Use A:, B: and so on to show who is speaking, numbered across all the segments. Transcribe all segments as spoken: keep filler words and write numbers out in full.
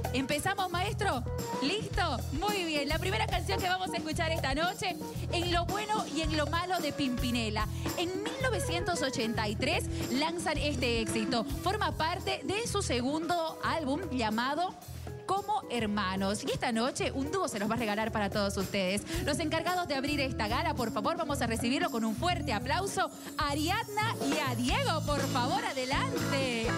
A: ¿Empezamos, maestro? ¿Listo? Muy bien. La primera canción que vamos a escuchar esta noche, En lo bueno y en lo malo de Pimpinela. En mil novecientos ochenta y tres lanzan este éxito. Forma parte de su segundo álbum llamado Como Hermanos. Y esta noche un dúo se los va a regalar para todos ustedes. Los encargados de abrir esta gala, por favor, vamos a recibirlo con un fuerte aplauso. A Ariadna y a Diego, por favor, adelante.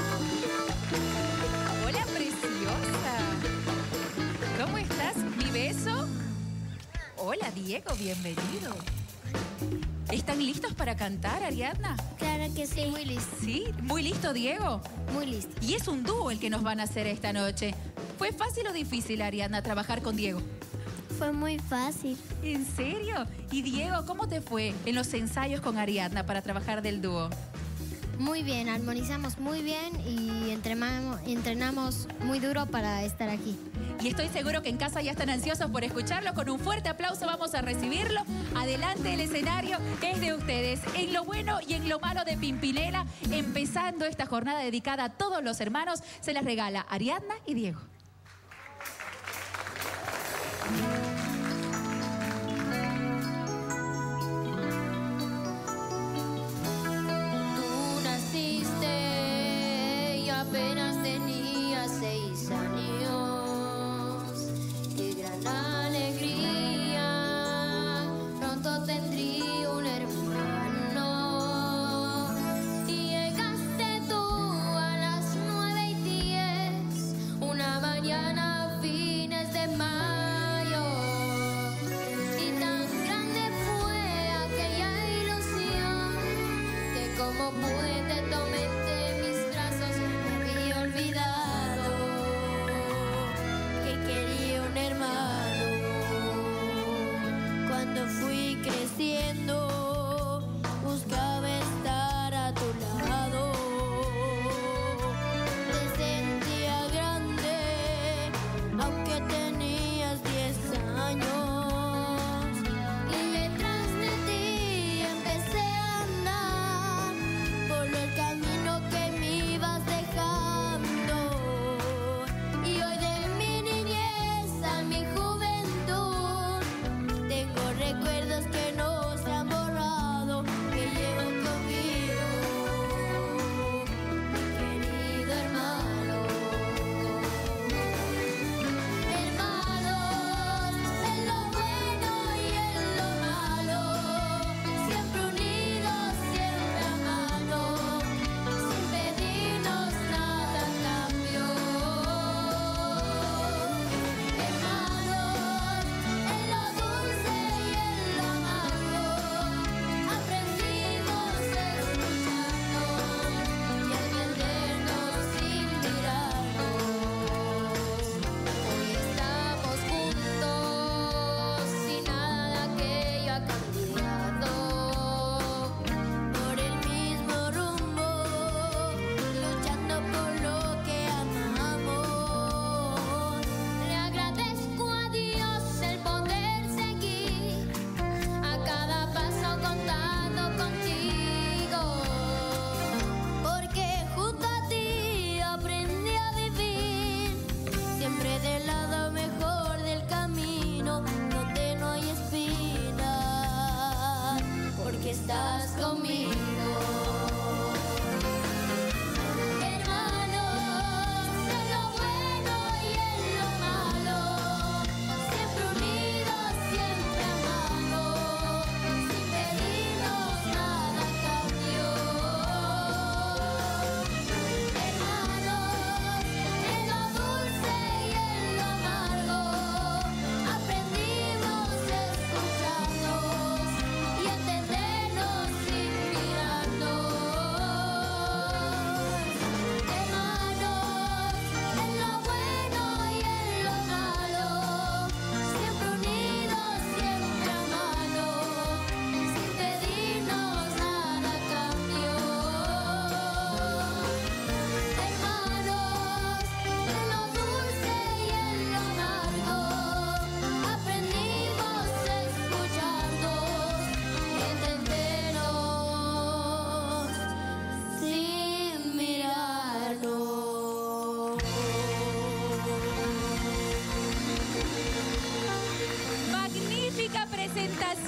A: Hola, preciosa. ¿Cómo estás? ¿Mi beso? Hola, Diego, bienvenido. ¿Están listos para cantar, Ariadna?
B: Claro que sí. Muy listo.
A: ¿Sí? ¿Muy listo, Diego?
B: Muy listo.
A: Y es un dúo el que nos van a hacer esta noche. ¿Fue fácil o difícil, Ariadna, trabajar con Diego?
B: Fue muy fácil.
A: ¿En serio? Y Diego, ¿cómo te fue en los ensayos con Ariadna para trabajar del dúo?
B: Muy bien, armonizamos muy bien y entrenamos, entrenamos muy duro para estar aquí.
A: Y estoy seguro que en casa ya están ansiosos por escucharlo. Con un fuerte aplauso vamos a recibirlo. Adelante, el escenario es de ustedes. En lo bueno y en lo malo de Pimpinela, empezando esta jornada dedicada a todos los hermanos, se les regala Ariadna y Diego.
C: Tú naciste y apenas tenías seis años. Qué gran alegría, pronto tendría un hermano. Y llegaste tú a las nueve y diez, una mañana a fines de mayo. Y tan grande fue aquella ilusión que como pude te tomé entre mis brazos y me había olvidado que quería un hermano. Cuando fui creciendo buscaba estar a tu lado. Te sentía grande aunque tenías diez años. Y detrás de ti empecé a andar por el camino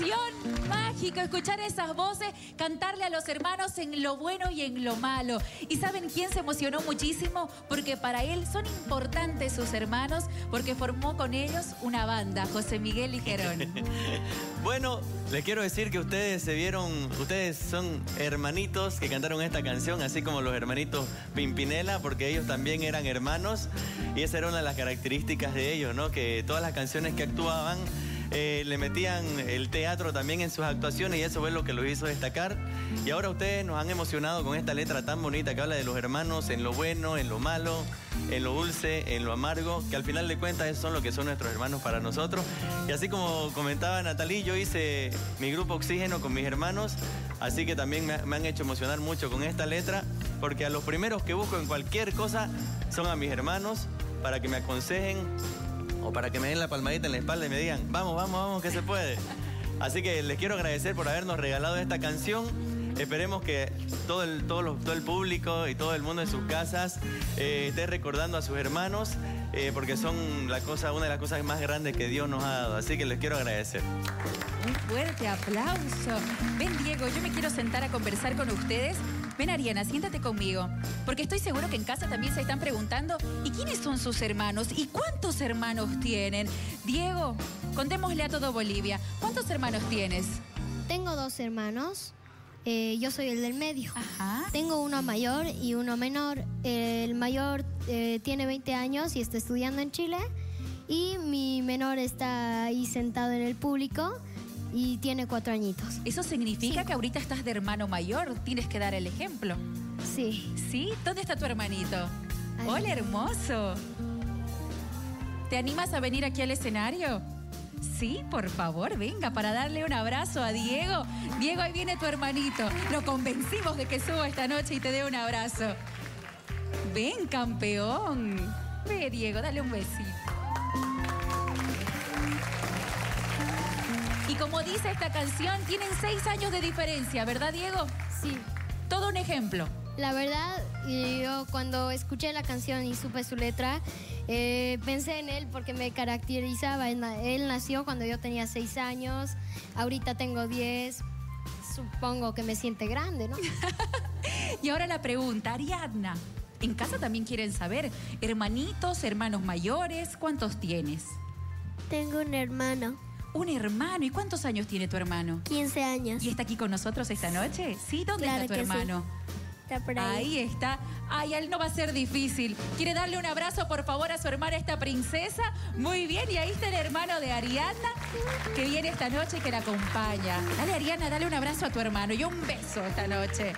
A: emoción, mágico escuchar esas voces, cantarle a los hermanos en lo bueno y en lo malo. ¿Y saben quién se emocionó muchísimo? Porque para él son importantes sus hermanos, porque formó con ellos una banda, José Miguel y Gerón.
D: Bueno, les quiero decir que ustedes se vieron, ustedes son hermanitos que cantaron esta canción, así como los hermanitos Pimpinela, porque ellos también eran hermanos, y esa era una de las características de ellos, ¿no? Que todas las canciones que actuaban eh, le metían el teatro también en sus actuaciones, y eso fue lo que los hizo destacar. Y ahora ustedes nos han emocionado con esta letra tan bonita que habla de los hermanos en lo bueno, en lo malo, en lo dulce, en lo amargo, que al final de cuentas esos son lo que son nuestros hermanos para nosotros. Y así como comentaba Natalie, yo hice mi grupo Oxígeno con mis hermanos, así que también me, me han hecho emocionar mucho con esta letra, porque a los primeros que busco en cualquier cosa son a mis hermanos, para que me aconsejen o para que me den la palmadita en la espalda y me digan, vamos, vamos, vamos, que se puede. Así que les quiero agradecer por habernos regalado esta canción. Esperemos que todo el, todo, los, todo el público y todo el mundo en sus casas eh, esté recordando a sus hermanos, eh, porque son la cosa, una de las cosas más grandes que Dios nos ha dado. Así que les quiero agradecer.
A: Un fuerte aplauso. Ven, Diego, yo me quiero sentar a conversar con ustedes. Ven, Ariana, siéntate conmigo, porque estoy seguro que en casa también se están preguntando, ¿y quiénes son sus hermanos? ¿Y cuántos hermanos tienen? Diego, contémosle a todo Bolivia, ¿cuántos hermanos tienes?
B: Tengo dos hermanos. Eh, yo soy el del medio.
A: Ajá.
B: Tengo uno mayor y uno menor. El mayor eh, tiene veinte años y está estudiando en Chile. Y mi menor está ahí sentado en el público y tiene cuatro añitos.
A: ¿Eso significa
B: Sí.
A: que ahorita estás de hermano mayor? Tienes que dar el ejemplo.
B: Sí.
A: ¿Sí? ¿Dónde está tu hermanito?
B: Ahí.
A: Hola, hermoso. ¿Te animas a venir aquí al escenario? Sí, por favor, venga, para darle un abrazo a Diego. Diego, ahí viene tu hermanito. Lo convencimos de que suba esta noche y te dé un abrazo. Ven, campeón. Ve, Diego, dale un besito. Y como dice esta canción, tienen seis años de diferencia, ¿verdad, Diego?
B: Sí.
A: Todo un ejemplo.
B: La verdad, yo cuando escuché la canción y supe su letra, eh, pensé en él porque me caracterizaba. Él, él nació cuando yo tenía seis años, ahorita tengo diez. Supongo que me siente grande, ¿no?
A: Y ahora la pregunta, Ariadna. En casa también quieren saber, hermanitos, hermanos mayores, ¿cuántos tienes?
E: Tengo un hermano,
A: Un hermano. ¿Y cuántos años tiene tu hermano?
E: quince años.
A: ¿Y está aquí con nosotros esta noche? ¿Sí? ¿Dónde
E: Claro
A: está tu
E: que sí.
A: hermano?
E: Está por ahí.
A: Ahí está. Ay, a él no va a ser difícil. ¿Quiere darle un abrazo, por favor, a su hermana, esta princesa? Muy bien. Y ahí está el hermano de Ariadna, que viene esta noche y que la acompaña. Dale, Ariadna, dale un abrazo a tu hermano y un beso esta noche.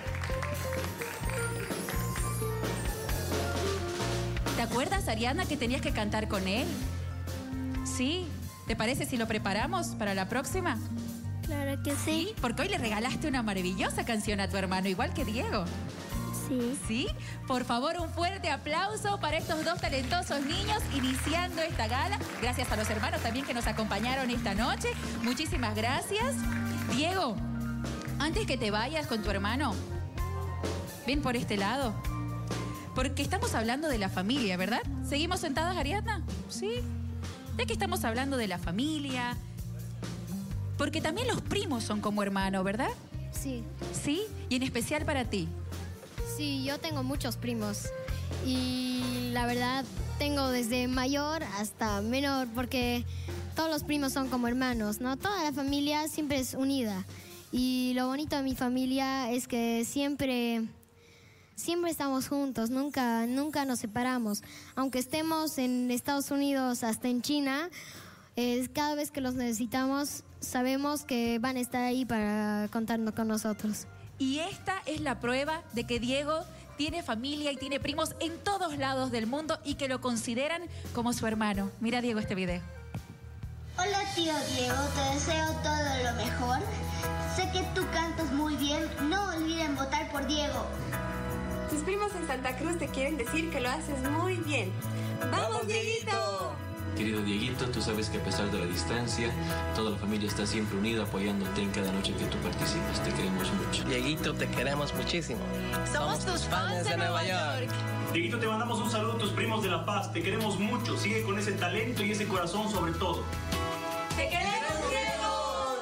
A: ¿Te acuerdas, Ariadna, que tenías que cantar con él? ¿Sí? ¿Te parece si lo preparamos para la próxima?
E: Claro que sí.
A: Sí, porque hoy le regalaste una maravillosa canción a tu hermano, igual que Diego.
E: Sí.
A: ¿Sí? Por favor, un fuerte aplauso para estos dos talentosos niños iniciando esta gala. Gracias a los hermanos también que nos acompañaron esta noche. Muchísimas gracias. Diego, antes que te vayas con tu hermano, ven por este lado. Porque estamos hablando de la familia, ¿verdad? ¿Seguimos sentadas, Ariadna? Sí. Ya que estamos hablando de la familia, porque también los primos son como hermanos, ¿verdad?
B: Sí.
A: Sí, y en especial para ti.
B: Sí, yo tengo muchos primos y la verdad tengo desde mayor hasta menor porque todos los primos son como hermanos, ¿no? Toda la familia siempre es unida y lo bonito de mi familia es que siempre, siempre estamos juntos, nunca, nunca nos separamos. Aunque estemos en Estados Unidos hasta en China, eh, cada vez que los necesitamos sabemos que van a estar ahí para contarnos con nosotros.
A: Y esta es la prueba de que Diego tiene familia y tiene primos en todos lados del mundo y que lo consideran como su hermano. Mira, Diego, este video.
F: Hola tío Diego, te deseo todo lo mejor. Sé que tú cantas muy bien, no olviden votar por Diego.
G: Tus primos en Santa Cruz te quieren decir que lo haces muy bien. ¡Vamos, Dieguito!
H: Querido Dieguito, tú sabes que a pesar de la distancia, toda la familia está siempre unida apoyándote en cada noche que tú participas. Te queremos mucho.
I: Dieguito, te queremos muchísimo. Somos tus fans de Nueva York.
J: Dieguito, te mandamos un saludo a tus primos de La Paz. Te queremos mucho. Sigue con ese talento y ese corazón sobre todo.
A: ¡Te queremos, Diego!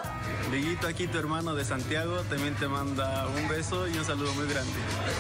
K: Dieguito, aquí tu hermano de Santiago también te manda un beso y un saludo muy grande.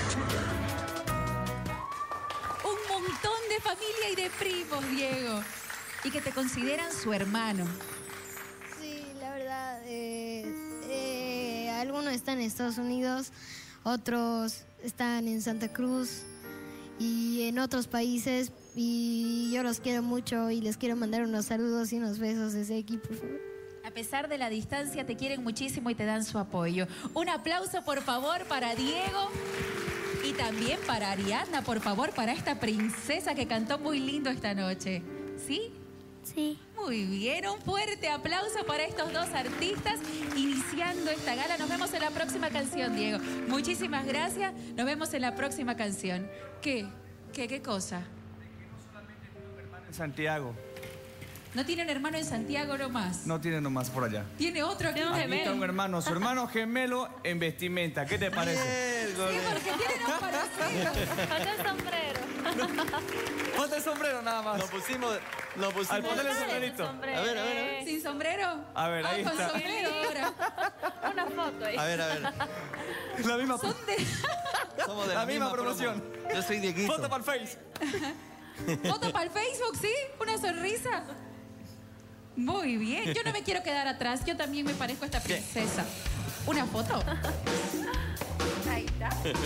A: Un montón de familia y de primos, Diego. Y que te consideran su hermano.
B: Sí, la verdad, eh, eh, algunos están en Estados Unidos, otros están en Santa Cruz y en otros países. Y yo los quiero mucho y les quiero mandar unos saludos y unos besos desde aquí, por favor.
A: A pesar de la distancia, te quieren muchísimo y te dan su apoyo. Un aplauso, por favor, para Diego y también para Ariadna, por favor, para esta princesa que cantó muy lindo esta noche. ¿Sí?
E: Sí.
A: Muy bien, un fuerte aplauso para estos dos artistas iniciando esta gala. Nos vemos en la próxima canción, Diego. Muchísimas gracias. Nos vemos en la próxima canción. ¿Qué? ¿Qué, qué cosa?
L: En Santiago.
A: ¿No tiene un hermano en Santiago nomás?
L: No tiene nomás por allá.
A: ¿Tiene otro aquí?
L: Aquí está un hermano, su hermano gemelo en vestimenta. ¿Qué te parece?
A: Sí, porque tienen un parecido.
M: Falta el sombrero.
L: Ponte el sombrero nada más.
D: Nos pusimos... Nos pusimos...
L: Al ponerle el sombrerito.
D: A ver, a ver, a ver.
A: ¿Sin sombrero?
L: A ver, ahí
A: ah, con
L: está.
A: sombrero ahora.
M: Una foto ahí.
D: A ver, a ver.
L: La misma,
A: Son de...
D: Somos de
L: la
D: la,
L: misma promoción.
D: promo. Yo soy Dieguito.
L: Foto para el Face.
A: ¿Foto para el Facebook, sí? ¿Una sonrisa? Muy bien. Yo no me quiero quedar atrás. Yo también me parezco a esta princesa. ¿Una foto? Ahí está.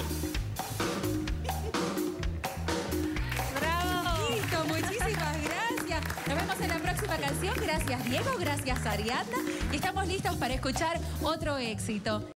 M: ¡Bravo!
A: Listo, muchísimas gracias. Nos vemos en la próxima canción. Gracias, Diego. Gracias, Ariadna. Y estamos listos para escuchar otro éxito.